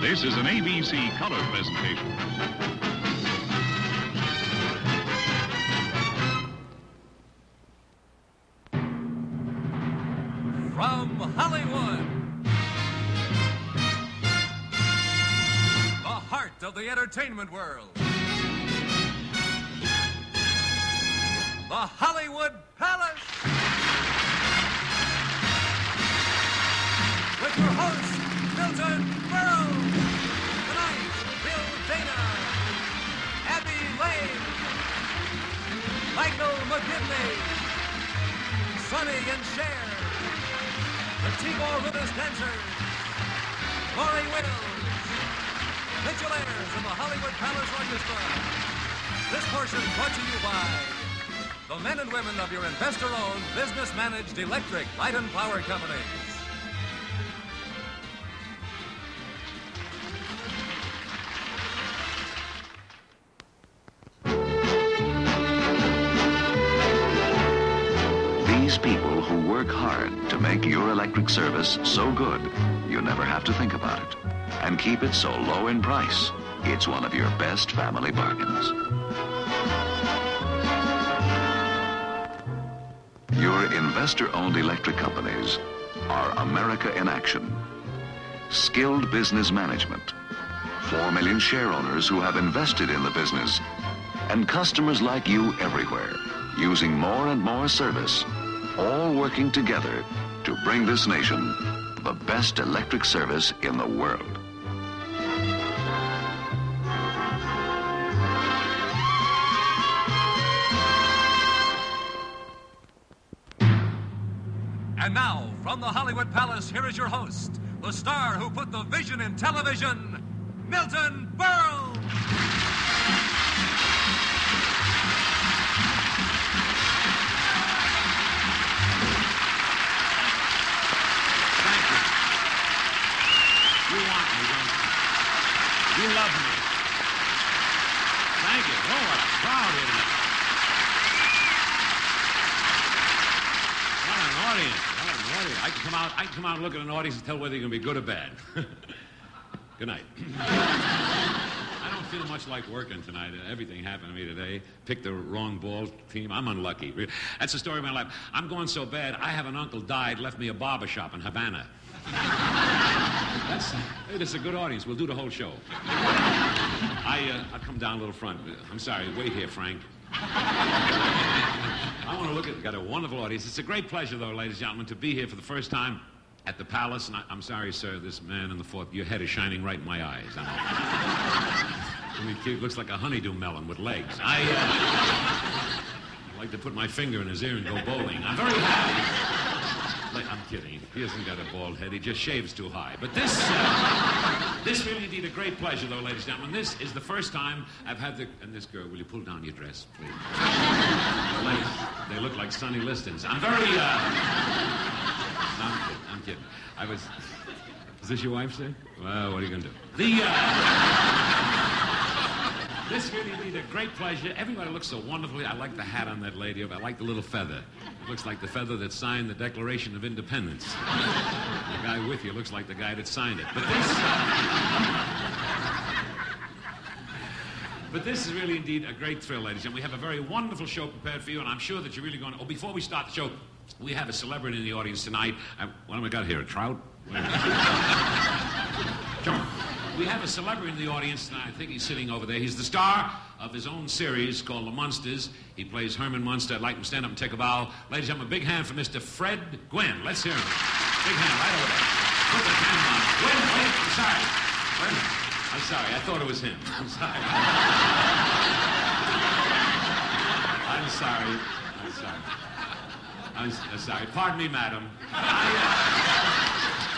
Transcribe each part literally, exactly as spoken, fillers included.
This is an A B C color presentation. From Hollywood, the heart of the entertainment world, the Hollywood Palace, with your host, Milton Berle. Tonight, Bill Dana, Abbe Lane, Michael McGivney, Sonny and Cher, the Rudas dancers, Maury Wills, Jimenez, and the Hollywood Palace Orchestra. This portion brought to you by the men and women of your investor-owned, business-managed electric, light and power companies. These people who work hard to make your electric service so good, you never have to think about it. And keep it so low in price, it's one of your best family bargains. Your investor-owned electric companies are America in action. Skilled business management. Four million share owners who have invested in the business. And customers like you everywhere, using more and more service, all working together to bring this nation the best electric service in the world. And now, from the Hollywood Palace, here is your host, the star who put the vision in television, Milton Berle. Thank you. You want me, don't you? You love me. Thank you. Oh, what a crowd here tonight. What an audience. I can come out, I can come out and look at an audience and tell whether you're going to be good or bad. Good night. I don't feel much like working tonight. Everything happened to me today. Picked the wrong ball team. I'm unlucky. That's the story of my life. I'm going so bad, I have an uncle died, left me a barber shop in Havana. That's, hey, this is a good audience. We'll do the whole show. I, uh, I'll come down a little front. I'm sorry. Wait here, Frank. I want to look at, got a wonderful audience. It's a great pleasure, though, ladies and gentlemen, to be here for the first time at the Palace. And I, I'm sorry, sir, this man in the fourth, your head is shining right in my eyes. I'm, I mean, it looks like a honeydew melon with legs. I, uh, I like to put my finger in his ear and go bowling. I'm very happy. Like, I'm kidding. He hasn't got a bald head. He just shaves too high. But this, uh, this really indeed a great pleasure, though, ladies and gentlemen. This is the first time I've had the... And this girl, will you pull down your dress, please? Ladies, they look like Sonny Listons. I'm very, uh... No, I'm kidding. I'm kidding. I was... Is this your wife, sir? Well, what are you going to do? The, uh... This really indeed a great pleasure. Everybody looks so wonderfully. I like the hat on that lady. I like the little feather. It looks like the feather that signed the Declaration of Independence. The guy with you looks like the guy that signed it. But this... Uh... But this is really indeed a great thrill, ladies and gentlemen. We have a very wonderful show prepared for you, and I'm sure that you're really going to... Oh, before we start the show, we have a celebrity in the audience tonight. I... What have I got here, a trout? Jump. We have a celebrity in the audience tonight. I think he's sitting over there. He's the star of his own series called The Munsters. He plays Herman Munster. I'd like him to stand up and take a bow. Ladies and gentlemen, a big hand for Mister Fred Gwynn. Let's hear him. Big hand right over there. Put the camera on. Wait, wait, I'm sorry. Wait. I'm sorry. I thought it was him. I'm sorry. I'm sorry. I'm sorry. I'm, I'm sorry. Pardon me, madam. I, uh...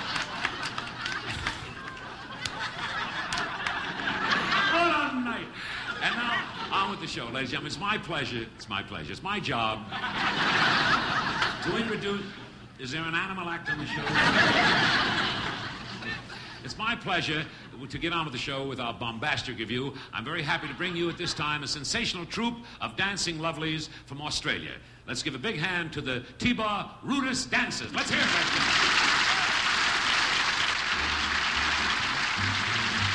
And now, on with the show, ladies and gentlemen. It's my pleasure, it's my pleasure, it's my job to introduce... Is there an animal act on the show? It's my pleasure to get on with the show with our bombastic review. I'm very happy to bring you at this time a sensational troupe of dancing lovelies from Australia. Let's give a big hand to the T-Bar Rudas dancers. Let's hear it, ladies and gentlemen.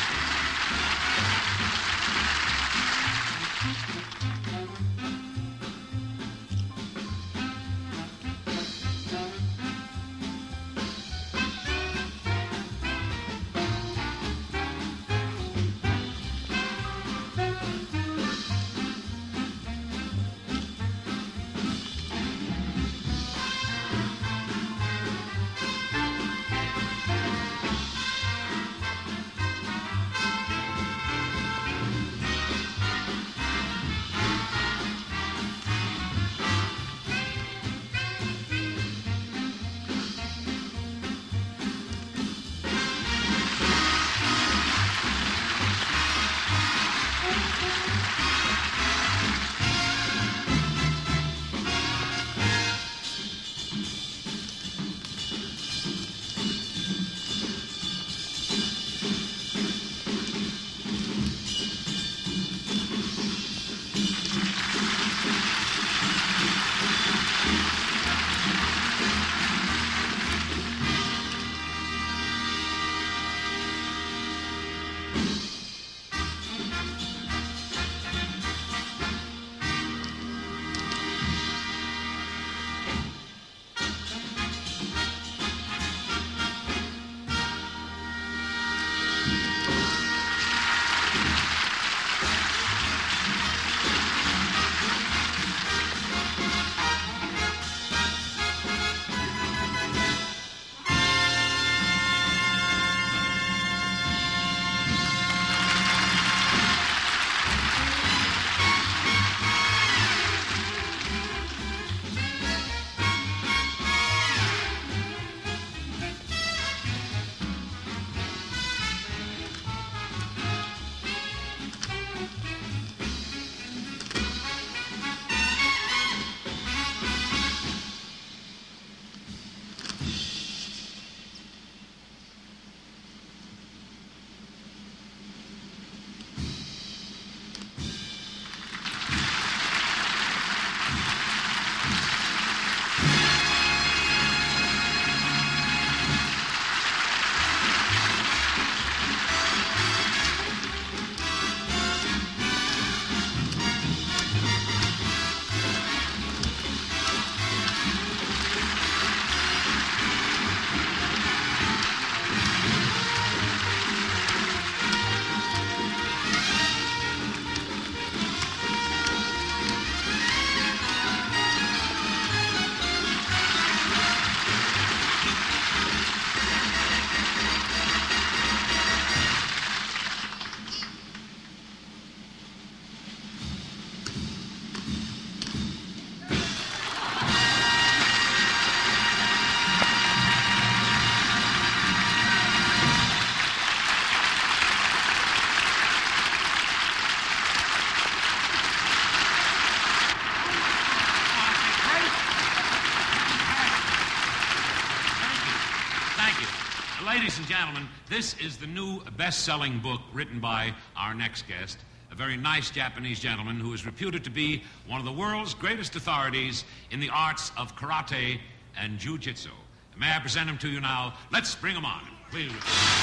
ladies and gentlemen, this is the new best-selling book written by our next guest, a very nice Japanese gentleman who is reputed to be one of the world's greatest authorities in the arts of karate and jujitsu. May I present him to you now? Let's bring him on. Please.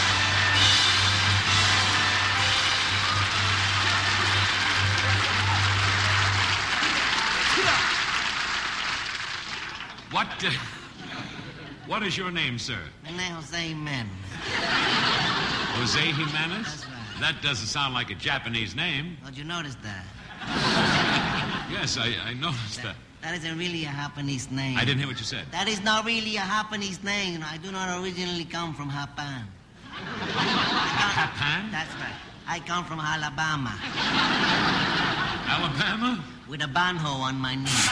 What, uh, what is your name, sir? My name is Jose Jimenez. Jose Jimenez? That's right. That doesn't sound like a Japanese name. How'd you notice that? Yes, I, I noticed that. That isn't really a Japanese name. I didn't hear what you said. That is not really a Japanese name. I do not originally come from Japan. Japan? That's right. I come from Alabama. Alabama? With a banjo on my knee.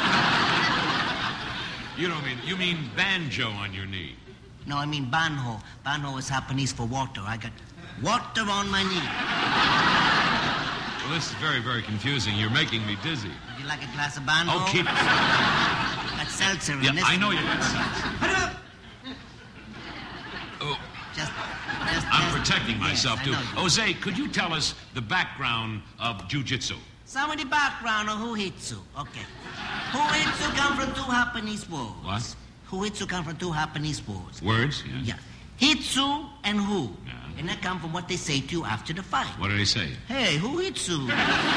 You don't mean, you mean banjo on your knee. No, I mean banjo. Banjo is Japanese for water. I got water on my knee. Well, this is very, very confusing. You're making me dizzy. Would you like a glass of banjo? Oh, keep it. Got seltzer in Yeah, this I know one. you got seltzer. Oh, Just, just, I'm just- protecting yes, myself, I too. know you. Jose, could you tell us the background of jujitsu? Some of the background of Jujitsu. Okay. Jujitsu come from two Japanese words. What? Jujitsu come from two Japanese words. Words? Yes. Yeah. Hitsu and Hu. Yeah. And that come from what they say to you after the fight. What did he say? Hey, Jujitsu.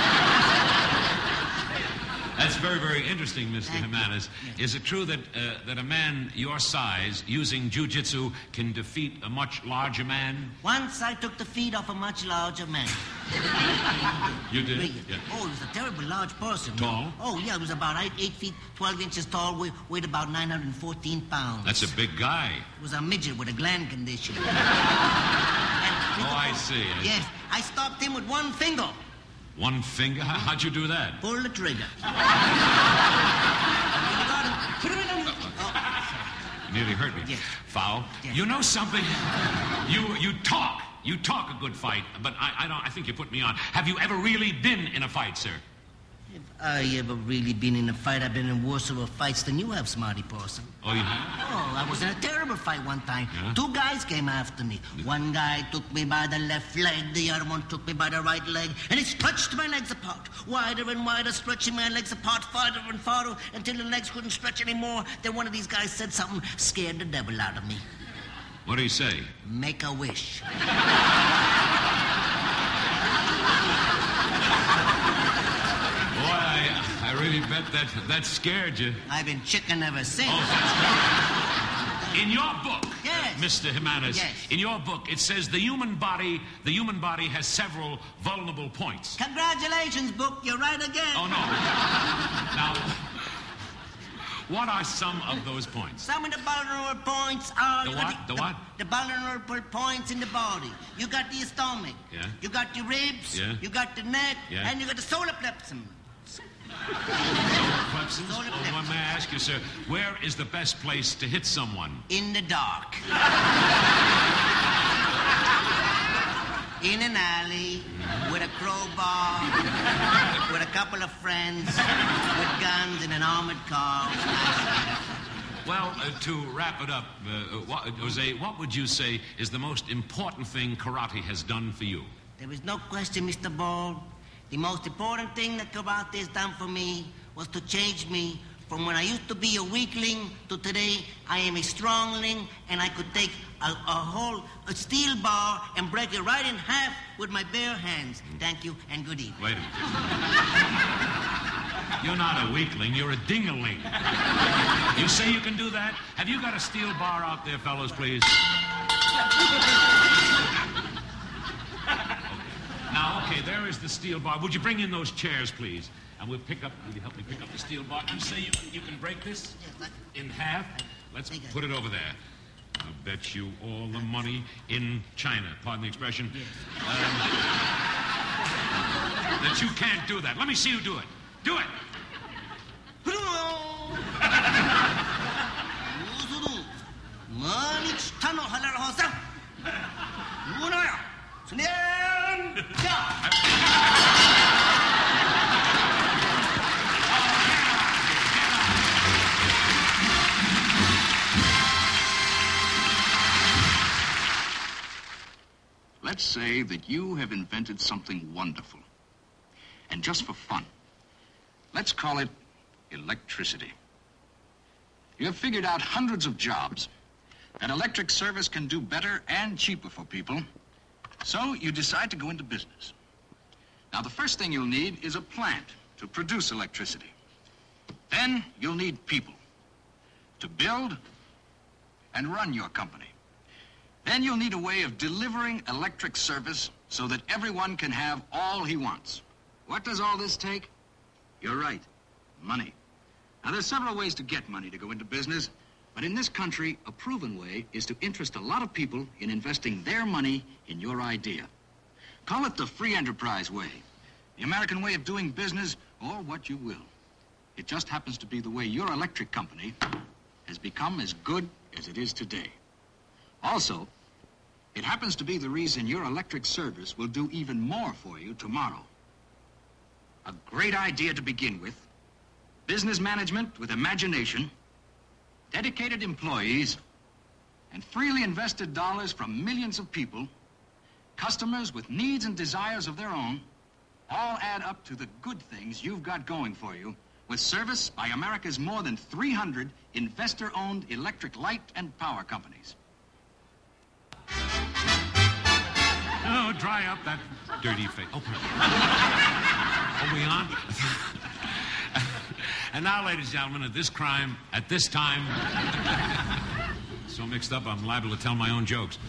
That's very, very interesting, Mister Thank you. Jimenez. Yes. Is it true that uh, that a man your size, using jujitsu, can defeat a much larger man? Once I took the feet off a much larger man. You did? Really? Yeah. Oh, he was a terrible large person. Tall? Oh, yeah, he was about eight, eight feet, twelve inches tall, weighed, weighed about nine hundred fourteen pounds. That's a big guy. He was a midget with a gland condition. And Oh, I see. I- Yes, I stopped him with one finger. One finger? How- How'd you do that? Pull the trigger. You nearly hurt me. Yes. Foul. Yes. You know something? You you talk. You talk a good fight, but I, I don't. I think you put me on. Have you ever really been in a fight, sir? If I ever really been in a fight, I've been in worse of a fights than you have, smarty person. Oh, you have? Oh, I was in a terrible fight one time. Yeah? Two guys came after me. One guy took me by the left leg, the other one took me by the right leg, and he stretched my legs apart. Wider and wider, stretching my legs apart, farther and farther, until the legs couldn't stretch anymore. Then one of these guys said something, scared the devil out of me. What do you say? Make a wish. Boy, I, I really bet that that scared you. I've been chicken ever since. Oh, that's in your book, Yes. uh, Mister Jimenez, Yes. in your book, it says the human body, the human body has several vulnerable points. Congratulations, book. You're right again. Oh no! Now, what are some of those points? Some of the vulnerable points are... The you got what? The what? The vulnerable points in the body. You got the stomach. Yeah. You got the ribs. Yeah. You got the neck. Yeah. And you got the solar plexus. Plexus? Solar Oh, plexus. may I ask you, sir, where is the best place to hit someone? In the dark. In an alley, with a crowbar, with a couple of friends, with guns in an armored car. Well, uh, to wrap it up, uh, what, Jose, what would you say is the most important thing karate has done for you? There is no question, Mister Ball. The most important thing that karate has done for me was to change me from when I used to be a weakling to today I am a strongling, and I could take a, a whole a steel bar and break it right in half with my bare hands. Thank you and good evening. Wait a minute. You're not a weakling, you're a dingaling. You say you can do that? Have you got a steel bar out there, fellows, please? Now, okay, there is the steel bar. Would you bring in those chairs, please? And we'll pick up, will you help me pick up the steel bar? You say you, you can break this in half? Let's put it over there. I'll bet you all the money in China, pardon the expression, um, that you can't do that. Let me see you do it. Do it. let's say that you have invented something wonderful. And just for fun, let's call it electricity. You have figured out hundreds of jobs that electric service can do better and cheaper for people, so you decide to go into business. Now, the first thing you'll need is a plant to produce electricity. Then you'll need people to build and run your company. Then you'll need a way of delivering electric service so that everyone can have all he wants. What does all this take? You're right, money. Now, there's several ways to get money to go into business, but in this country, a proven way is to interest a lot of people in investing their money in your idea. Call it the free enterprise way, the American way of doing business, or what you will. It just happens to be the way your electric company has become as good as it is today. Also, it happens to be the reason your electric service will do even more for you tomorrow. A great idea to begin with, business management with imagination, dedicated employees, and freely invested dollars from millions of people, customers with needs and desires of their own, all add up to the good things you've got going for you with service by America's more than three hundred investor-owned electric light and power companies. Oh, dry up that dirty face. Oh, are we on? And now, ladies and gentlemen, at this crime, at this time, so mixed up I'm liable to tell my own jokes.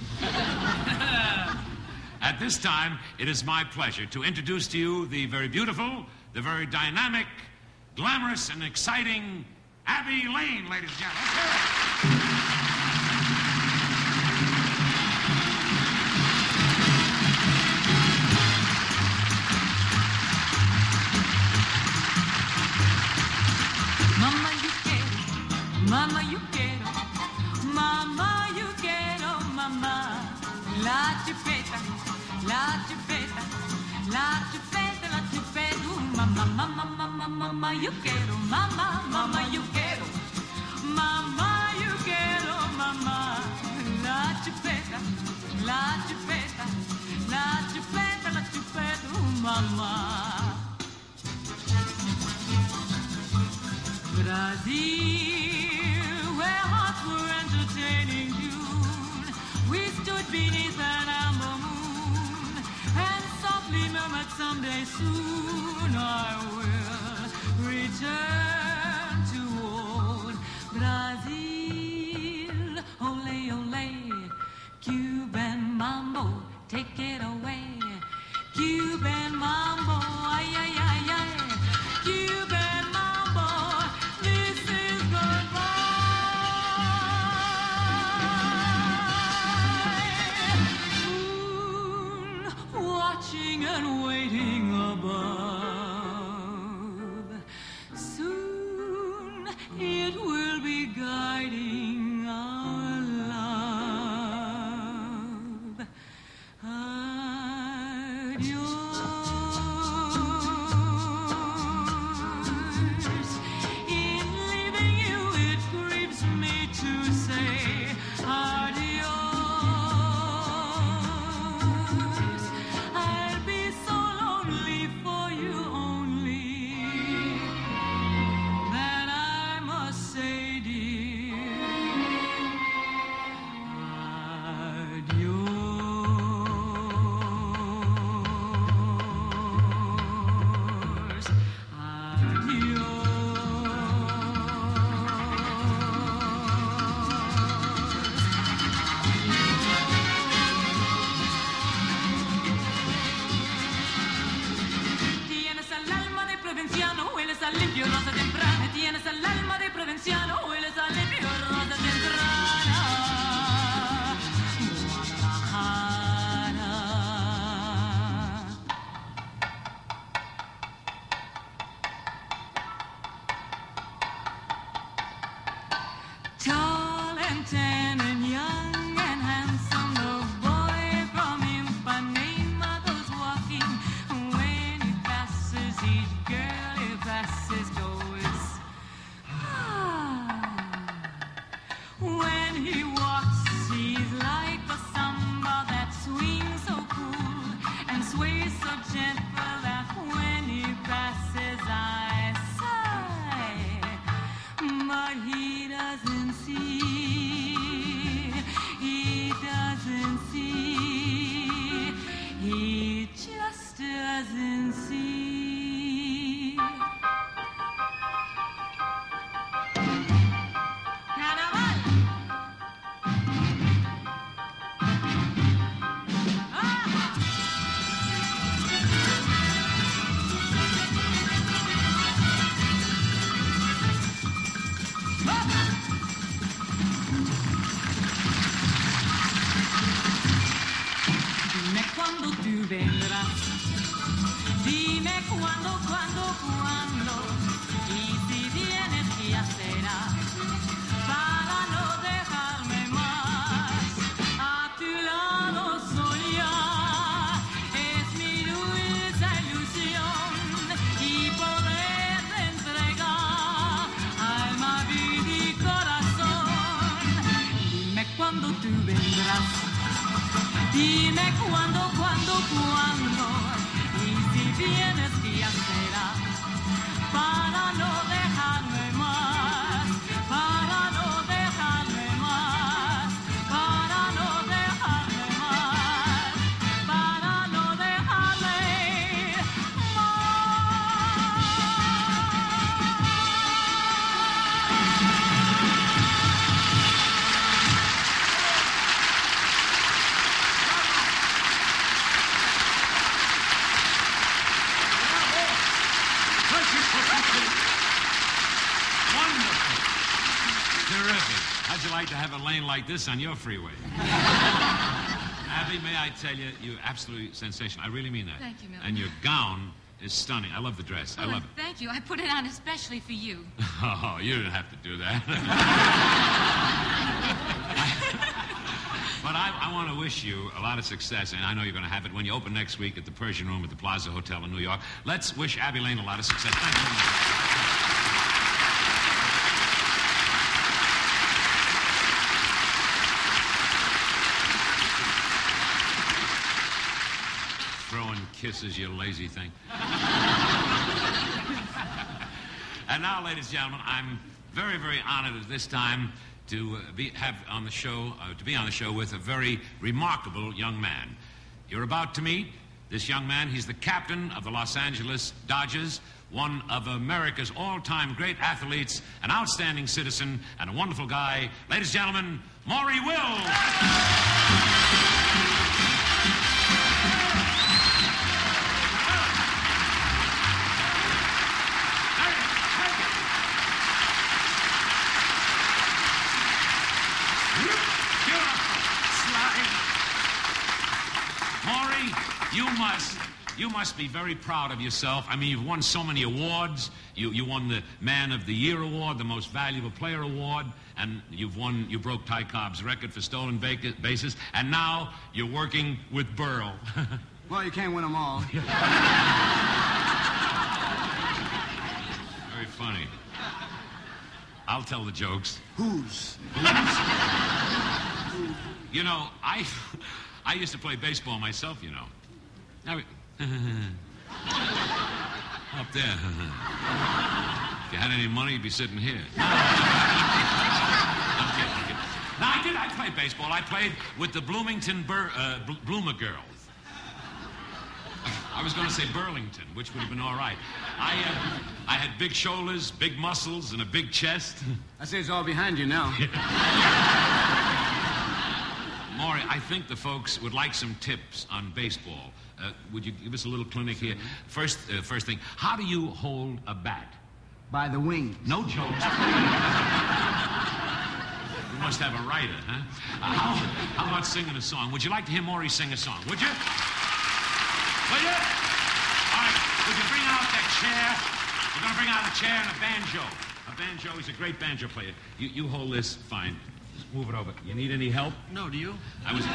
At this time, it is my pleasure to introduce to you the very beautiful, the very dynamic, glamorous, and exciting Abbe Lane, ladies and gentlemen. Let's hear it. Mama, you quiero, mama, you quiero, mama, you quiero, mama. La chupeta, la chupeta, la chupeta, la chupeta, mama, mama, mama, mama, you quiero, mama, mama, you quiero, mama, you quiero, mama. La chupeta, la chupeta, la chupeta, la chupeta, mama. Brazil, where hearts were entertaining June, we stood beneath an amber moon and softly murmured, someday soon I will return to old Brazil. Ole, ole, Cuban mambo, take it away. Cuban mambo, ay, ay, ay, ay. Cuban mambo, this is goodbye. Moon, watching and waiting above. Soon it will be guiding our love. When he walks, he's like a samba that swings so cool. cuándo tú vendrás. Dime cuándo, cuándo, cuándo. Y si vienes, ya será. Para no dejarme más. A tu lado soñar. Es mi dulce ilusión. Y poderte entregar alma, vida y corazón. Dime cuándo tú vendrás. Dime cuándo, cuándo, cuándo. Y si vienes, ya será. Para no dejarme más. Para no dejarme más. Para no dejarme más. Para no dejarme Wonderful. Terrific. How'd you like to have a lane like this on your freeway? Abby, may I tell you, you're absolutely sensational. I really mean that. Thank you, Milton. And your gown is stunning. I love the dress. I Oh, love it. thank you. I put it on especially for you. Oh, you didn't have to do that. But I, I want to wish you a lot of success, and I know you're going to have it when you open next week at the Persian Room at the Plaza Hotel in New York. Let's wish Abbe Lane a lot of success. Thank you very much. Throwing kisses, you lazy thing. And now, ladies and gentlemen, I'm very, very honored at this time to uh, be have on the show uh, to be on the show with a very remarkable young man. You're about to meet this young man. He's the captain of the Los Angeles Dodgers, one of America's all-time great athletes, an outstanding citizen, and a wonderful guy. Ladies and gentlemen, Maury Wills. Maury, you must, you must be very proud of yourself. I mean, you've won so many awards. You, you won the Man of the Year award, the Most Valuable Player award, and you've won, you broke Ty Cobb's record for stolen bases, and now you're working with Berle. Well, you can't win them all. Very funny. I'll tell the jokes. Whose? You know, I, I used to play baseball myself, you know. Now, up there. If you had any money, you'd be sitting here. I'm kidding, I'm kidding. Now, I did, I played baseball. I played with the Bloomington Bur- uh, Bl- Bloomer Girls. I was going to say Burlington, which would have been all right. I, uh, I had big shoulders, big muscles, and a big chest. I say it's all behind you now. Maury, I think the folks would like some tips on baseball. Uh, would you give us a little clinic here? First, uh, first thing, how do you hold a bat? By the wing. No jokes. You must have a writer, huh? Uh, how, how about singing a song? Would you like to hear Maury sing a song? Would you? Will you? All right, would you bring out that chair? We're going to bring out a chair and a banjo. A banjo, he's a great banjo player. You, you hold this, fine. Just move it over. You need any help? No, do you? I was...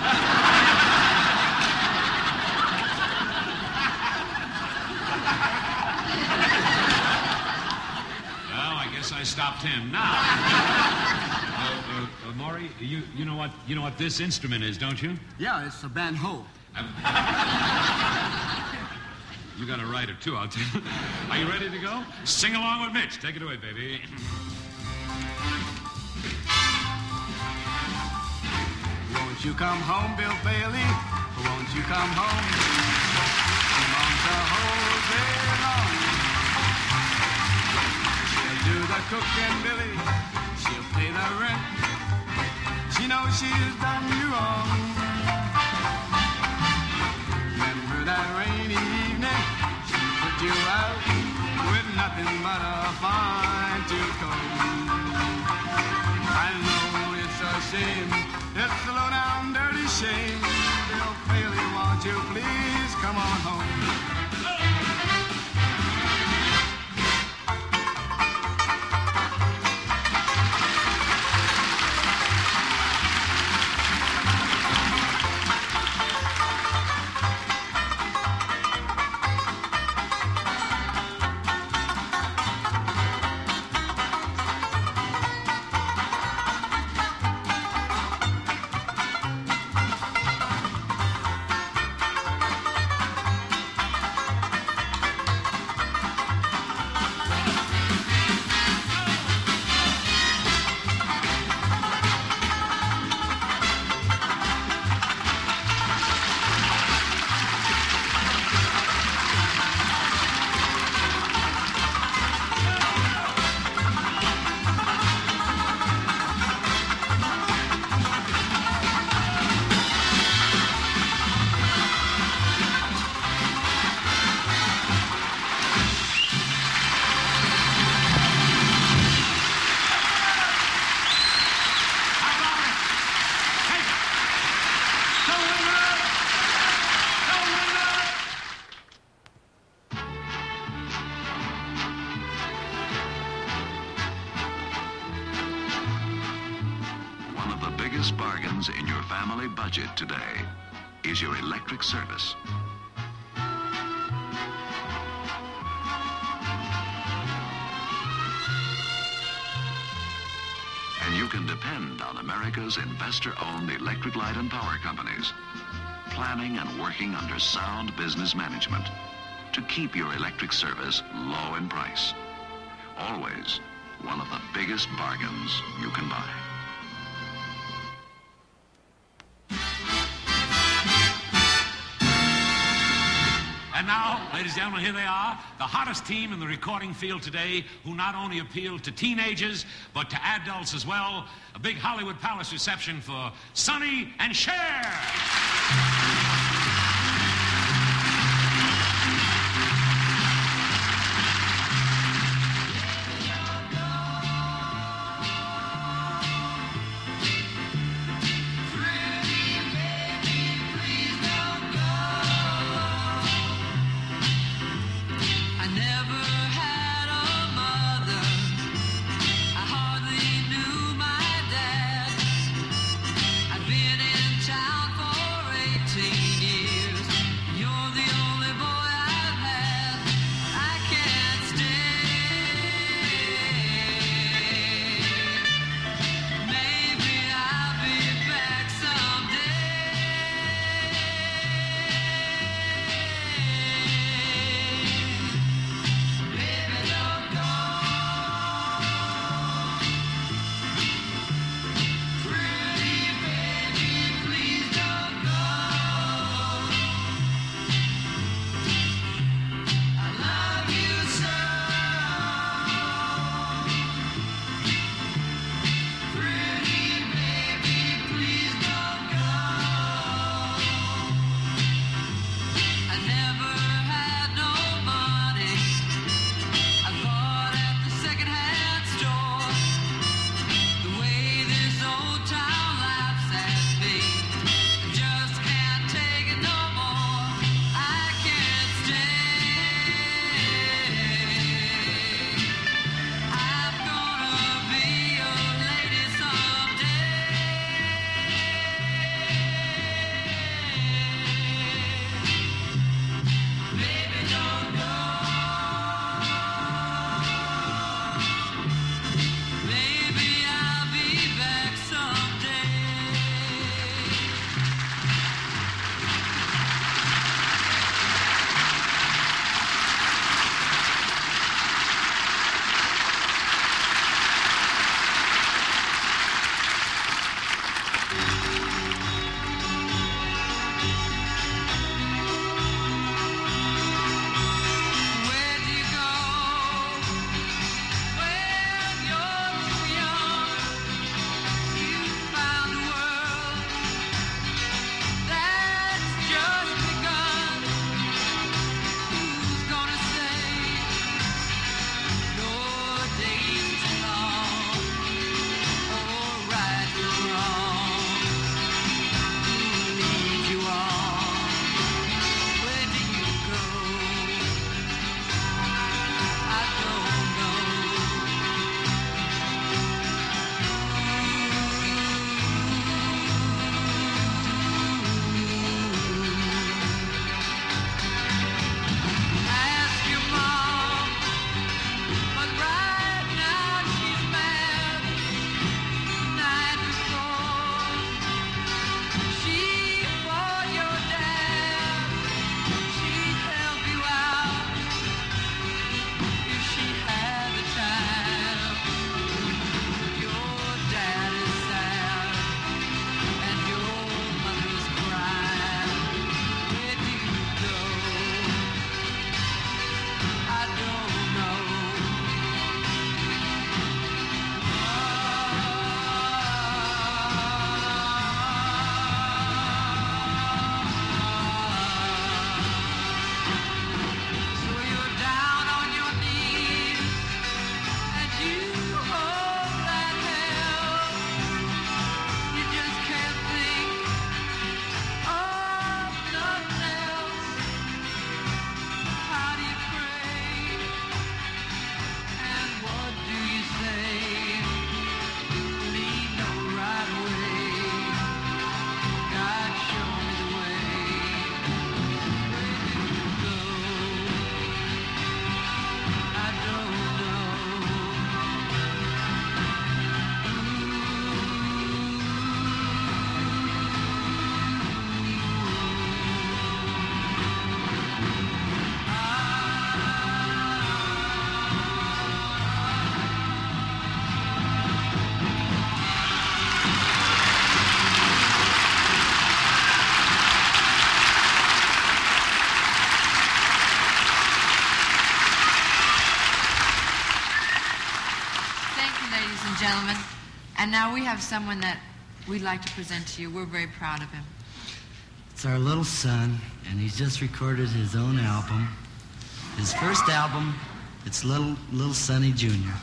Well, I guess I stopped him. Now, uh, uh, uh, Maury, you, you know what you know what this instrument is, don't you? Yeah, it's a banjo. You got a writer, too, I'll tell you. Are you ready to go? Sing along with Mitch. Take it away, baby. Won't you come home, Bill Bailey? Won't you come home? She moans the whole day long. She'll do the cooking, Billy. She'll pay the rent. She knows she's done you wrong. Remember that rainy evening? She put you out with nothing but a fine tooth comb. I know it's a shame. It's a low down dirty shame. Bill Bailey, won't you please come on home. Bargains in your family budget today is your electric service. And you can depend on America's investor-owned electric light and power companies, planning and working under sound business management to keep your electric service low in price. Always one of the biggest bargains you can buy. And now, ladies and gentlemen, here they are, the hottest team in the recording field today, who not only appeal to teenagers, but to adults as well. A big Hollywood Palace reception for Sonny and Cher. I've been in town for eighteen And now we have someone that we'd like to present to you. We're very proud of him. It's our little son, and he's just recorded his own album. His first album, it's Little Little Sonny Junior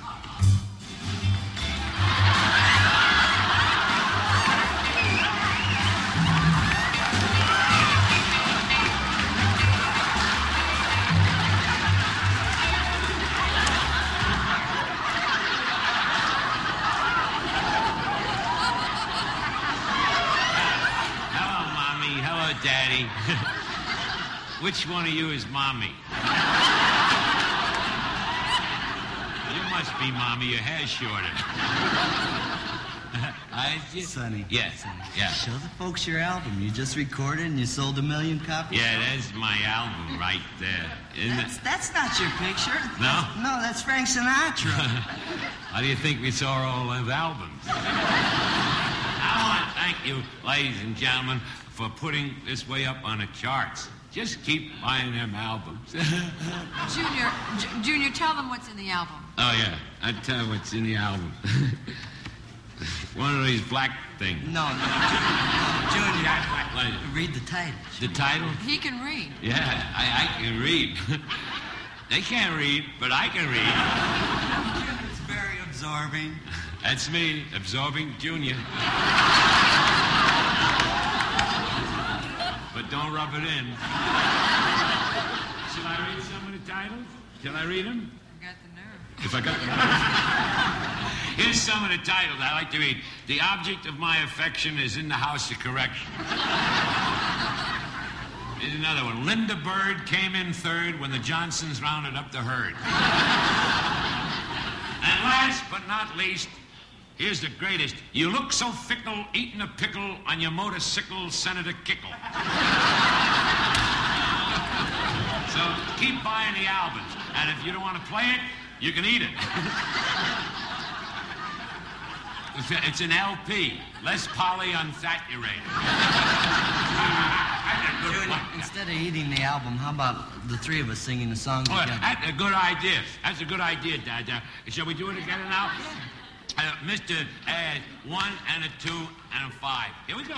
Daddy. Which one of you is Mommy? You must be Mommy. Your hair's shorter. I just... Sonny. Yeah. Sonny. Yeah. Show the folks your album. You just recorded and you sold a million copies. Yeah, that's my album right there. Isn't That's, it? that's not your picture. No? That's, no, that's Frank Sinatra. How do you think we saw all those albums? I want to thank you, ladies and gentlemen, for putting this way up on the charts. Just keep buying them albums. Junior, J- Junior, tell them what's in the album. Oh, yeah. I'll tell you what's in the album. One of these black things. No, no, Junior. What? Read the title. The title? He can read. Yeah, I, I can read. They can't read, but I can read. It's very absorbing. That's me, absorbing Junior. But don't rub it in. Shall I read some of the titles? Shall I read them? You got the nerve. If I got the nerve. Here's some of the titles I like to read. The object of my affection is in the house of correction. Here's another one. Linda Bird came in third when the Johnsons rounded up the herd. And last but not least, here's the greatest. You look so fickle, eating a pickle on your motorcycle, Senator Kickle. So keep buying the albums. And if you don't want to play it, you can eat it. It's an L P. Less polyunsaturated. Junior, instead of eating the album, how about the three of us singing a song Well, together? that's a good idea. That's a good idea, Dad. Uh, shall we do it together now? Uh, Mister Uh, one and a two and a five. Here we go.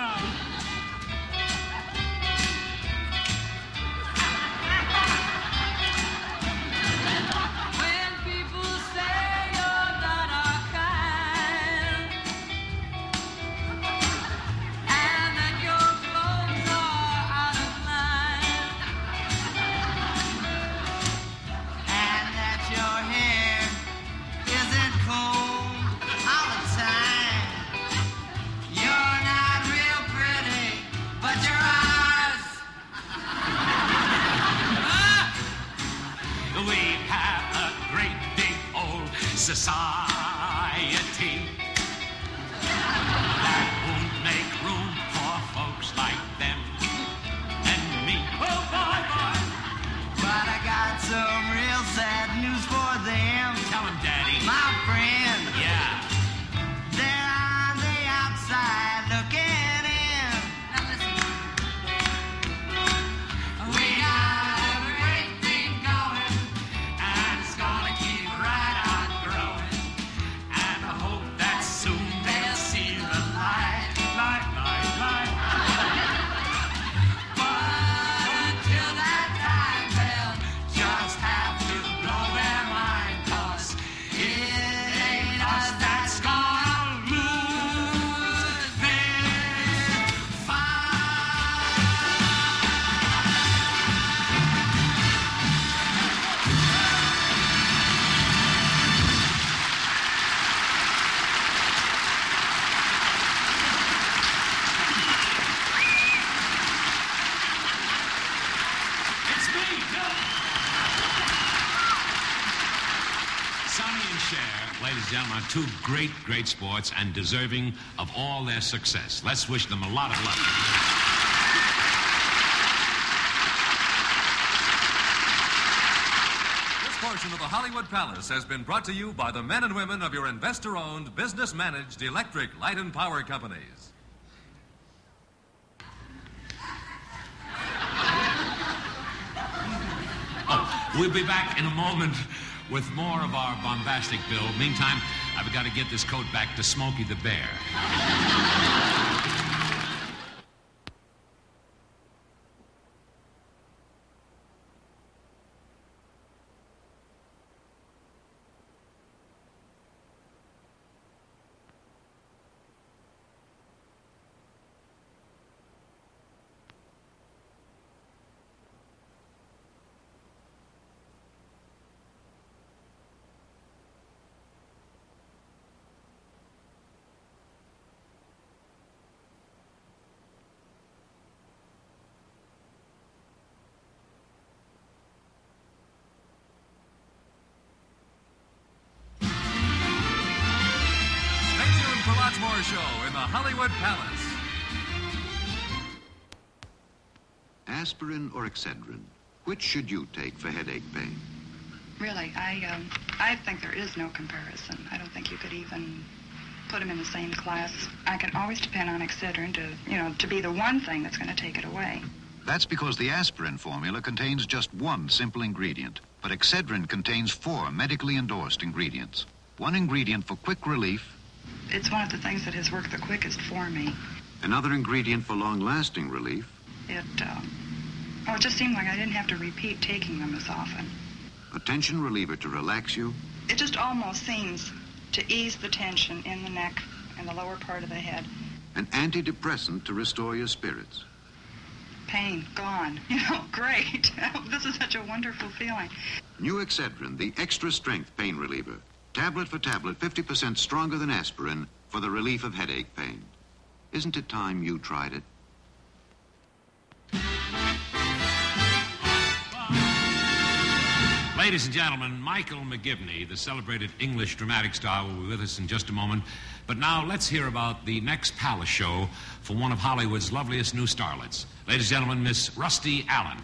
When people say you're not our kind, and that your clothes are out of line, And that your hair isn't combed all the time. You're not real pretty, but your eyes. We have a great big old society that won't make room for folks like them and me. Oh, boy, boy. But I got some real sad news for them. Tell him, Daddy. My friend, Yeah. they're on the outside looking in. Now listen. We got a great thing going. And it's gonna keep right on growing. And I hope that soon they'll see the light, light, light, light. But until that time, they'll just have to blow their mind, 'cause it ain't us that's gonna lose this fight. It's me, Bill. Sonny and Cher, ladies and gentlemen, are two great, great sports and deserving of all their success. Let's wish them a lot of luck. This portion of the Hollywood Palace has been brought to you by the men and women of your investor-owned, business-managed electric light and power companies. Oh, we'll be back in a moment with more of our bombastic bill. Meantime, I've got to get this coat back to Smokey the Bear. More show in the Hollywood Palace. Aspirin or Excedrin? Which should you take for headache pain? Really, I um, I think there is no comparison. I don't think you could even put them in the same class. I can always depend on Excedrin to, you know, to be the one thing that's going to take it away. That's because the aspirin formula contains just one simple ingredient, but Excedrin contains four medically endorsed ingredients. One ingredient for quick relief. It's one of the things that has worked the quickest for me. Another ingredient for long-lasting relief. It, um, oh, it just seemed like I didn't have to repeat taking them as often. A tension reliever to relax you. It just almost seems to ease the tension in the neck and the lower part of the head. An antidepressant to restore your spirits. Pain, gone. You know, great. This is such a wonderful feeling. New Excedrin, the extra-strength pain reliever. Tablet for tablet, fifty percent stronger than aspirin for the relief of headache pain. Isn't it time you tried it? Ladies and gentlemen, Michael McGivney, the celebrated English dramatic star, will be with us in just a moment. But now let's hear about the next palace show for one of Hollywood's loveliest new starlets. Ladies and gentlemen, Miss Rusty Allen.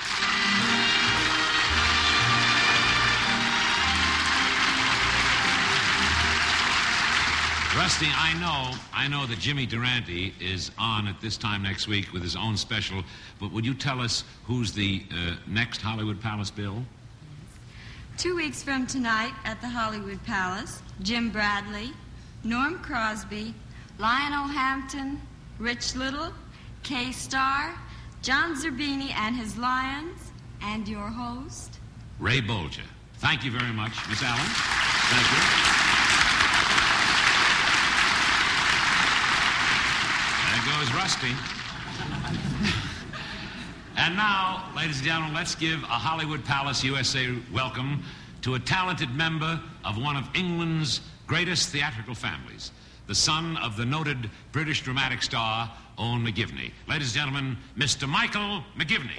Rusty, I know, I know that Jimmy Durante is on at this time next week with his own special, but would you tell us who's the uh, next Hollywood Palace bill? Two weeks from tonight at the Hollywood Palace, Jim Bradley, Norm Crosby, Lionel Hampton, Rich Little, Kay Starr, John Zerbini and his Lions, and your host, Ray Bolger. Thank you very much, Miss Allen. Thank you. There goes Rusty. And now, ladies and gentlemen, let's give a Hollywood Palace U S A welcome to a talented member of one of England's greatest theatrical families, the son of the noted British dramatic star, Owen McGivney. Ladies and gentlemen, Mister Michael McGivney.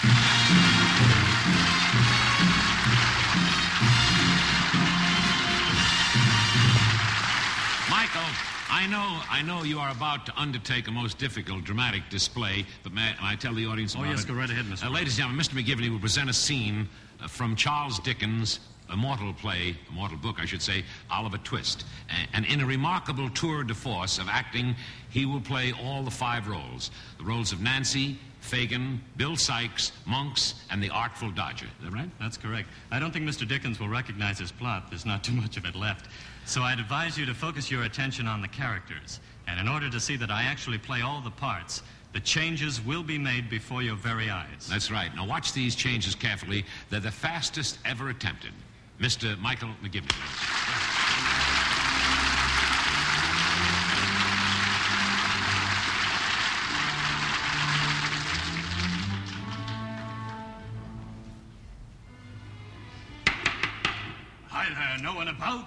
Michael, I know, I know you are about to undertake a most difficult dramatic display, but may, may I tell the audience about Oh, yes, it? go right ahead, Mister Uh, ladies and gentlemen, Mister McGivney will present a scene uh, from Charles Dickens' immortal play, immortal book, I should say, Oliver Twist. And, and in a remarkable tour de force of acting, he will play all the five roles. The roles of Nancy, Fagin, Bill Sykes, Monks, and the Artful Dodger. Is that right? That's correct. I don't think Mister Dickens will recognize his plot. There's not too much of it left. So I'd advise you to focus your attention on the characters. And in order to see that I actually play all the parts, the changes will be made before your very eyes. That's right. Now watch these changes carefully. They're the fastest ever attempted. Mister Michael McGivney. Hi there, no one about?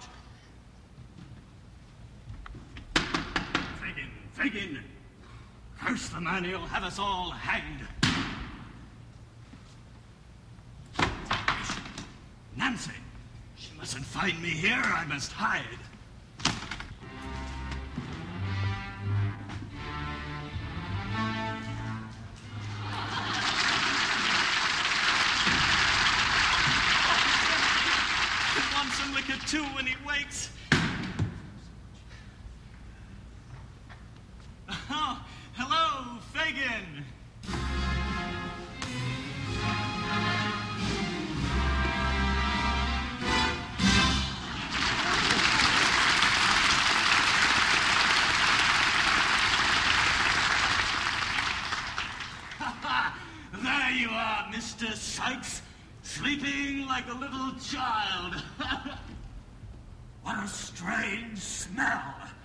Fagin, Fagin! Curse the man, he'll have us all hanged. Nancy, she mustn't find me here. I must hide. He wants some liquor too when he wakes. Oh, hello, Fagin. you are, Mister Sykes, sleeping like a little child. What a strange smell.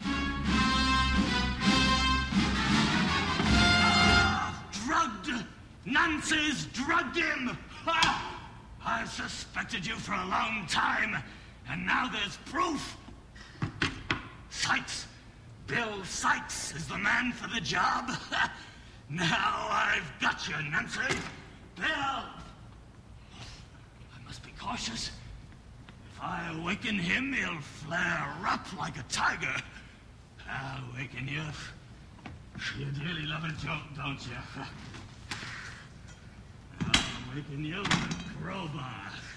Ah, drugged. Nancy's drugged him. Ha! I've suspected you for a long time, and now there's proof. Sykes, Bill Sykes is the man for the job. Now I've got you, Nancy. Bill! I must be cautious. If I awaken him, he'll flare up like a tiger. I'll awaken you. You dearly love a joke, don't you? I'll awaken you with a crowbar.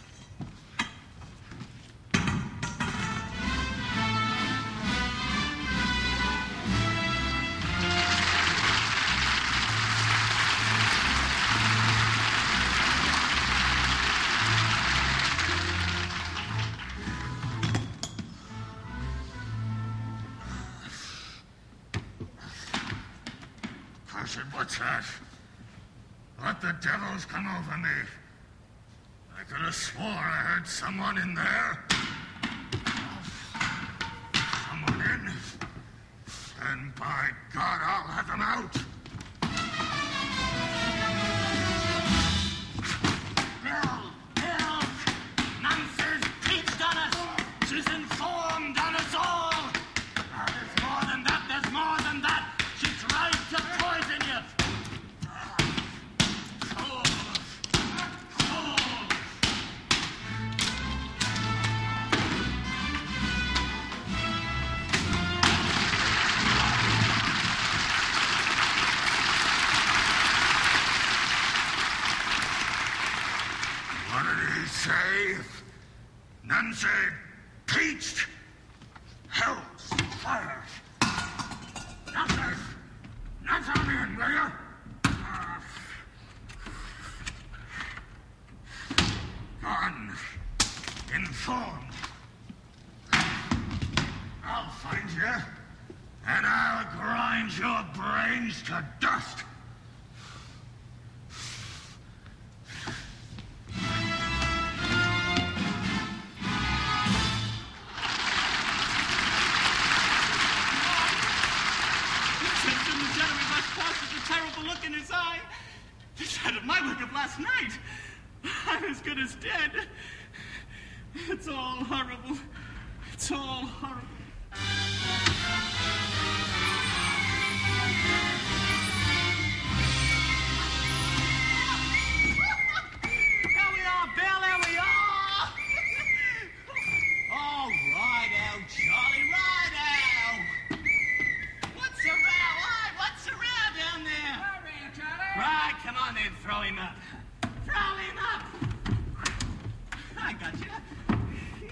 What's that? What the devil's come over me? I could have swore I heard someone in there. Someone in? And by God, I'll have them out. Bill! Bill! Nancy's peached on us! She's informed on us all! Now, there's more than that, there's more than that! She tried to poison you! Say, Nancy peached. Hell's fire. Nancy, Nancy, come in, will you? Gone. Informed. I'll find you, and I'll grind your brains to dust. Look in his eye. This had my wake up last night. I'm as good as dead. It's all horrible. It's all horrible. There we are, Bill. There we are. All right out, Charlie. Right out. What's the row? Hi, what's the row down there? Right, come on then, throw him up. Throw him up! I got you.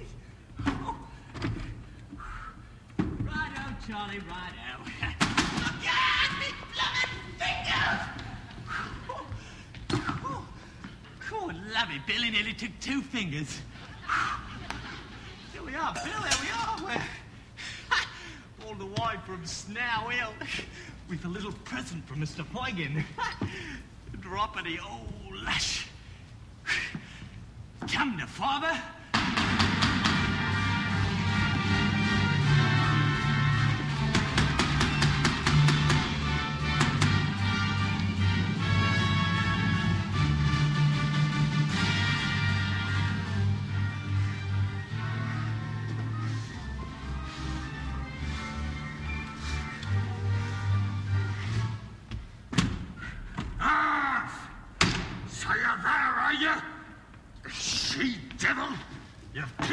Right out, Charlie, right out. Look out, me blooming fingers! Good lovely, Billy nearly took two fingers. There we are, Bill, there we are. We're all the way from Snow Hill. With a little present from Mister Poigan. Drop of the old lash. Come to father. She-devil! You've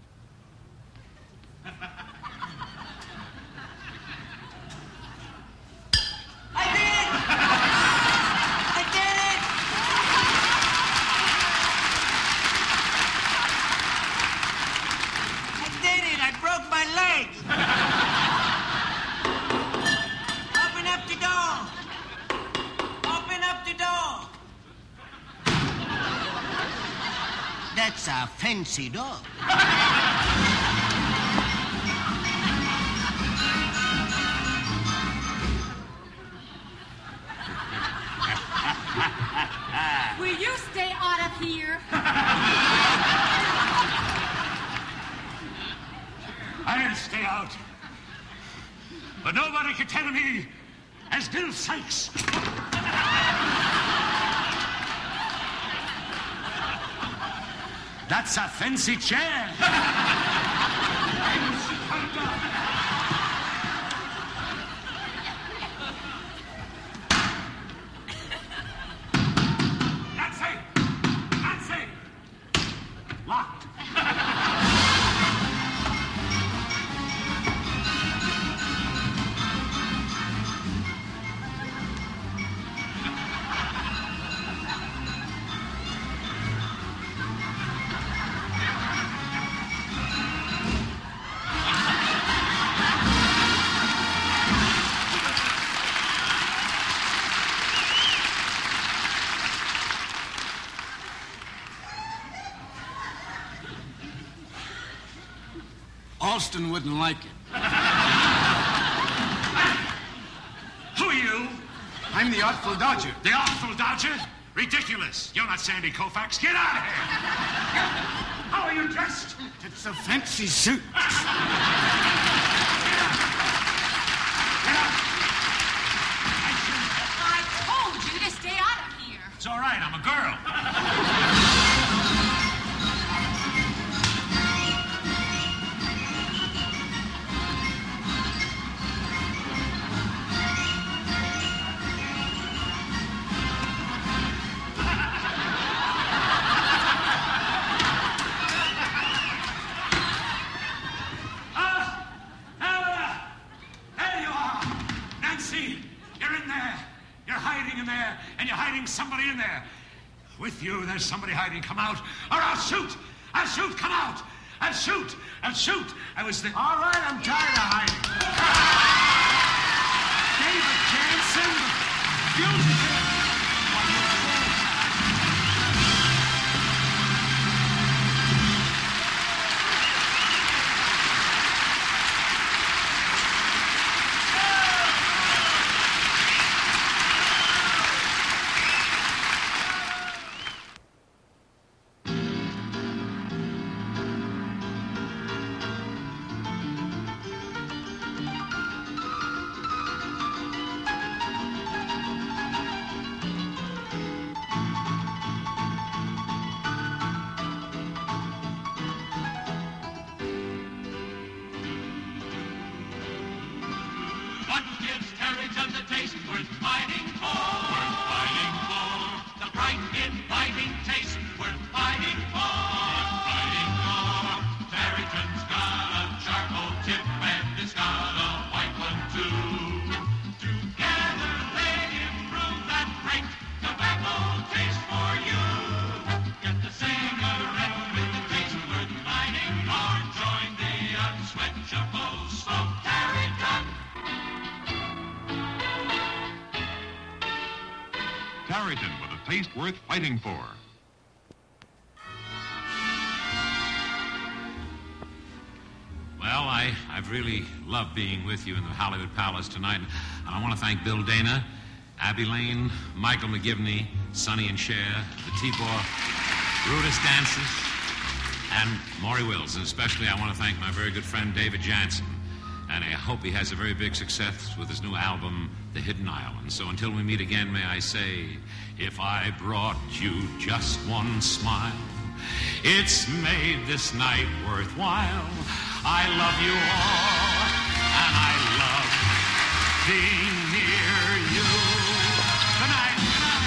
that's a fancy dog. Will you stay out of here? I'll stay out. But nobody can tell me as Bill Sykes. That's a fancy chair. Nancy! Nancy! Locked. Alston wouldn't like it. Who are you? I'm the Artful Dodger. The Artful Dodger? Ridiculous. You're not Sandy Koufax. Get out of here. How are you dressed? It's a fancy suit. Get out. I told you to stay out of here. It's all right. I'm a girl. Somebody in there. With you, there's somebody hiding. Come out, or I'll shoot. I'll shoot. Come out. I'll shoot. I'll shoot. I was the... All right, I'm tired of hiding. David Jansen, fugitive. With a taste worth fighting for. Well, I, I've really loved being with you in the Hollywood Palace tonight. And I want to thank Bill Dana, Abbe Lane, Michael McGivney, Sonny and Cher, the T-Bor, Rudas dancers, and Maury Wills. And especially I want to thank my very good friend David Jansen. And I hope he has a very big success with his new album, The Hidden Island. So until we meet again, may I say, if I brought you just one smile, it's made this night worthwhile. I love you all, and I love being near you. Good night. Good night.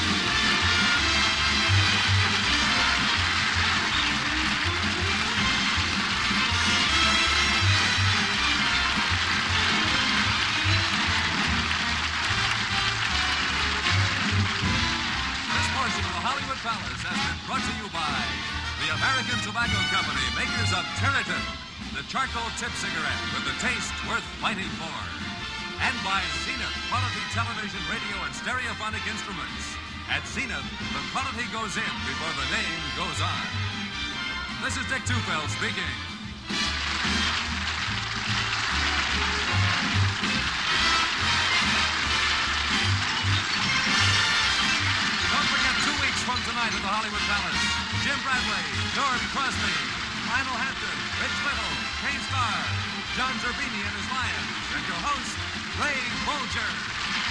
This portion of the Hollywood Palace has been brought to you by the American Tobacco Company, makers of Territon, the charcoal tip cigarette with the taste worth fighting for. And by Zenith, quality television, radio, and stereophonic instruments. At Zenith, the quality goes in before the name goes on. This is Dick Tufeld speaking. Don't forget, two weeks from tonight at the Hollywood Palace, Jim Bradley, Norm Crosby, Lionel Hampton, Rich Little, Kane Starr, John Zerbini and his Lions, and your host, Ray Bolger.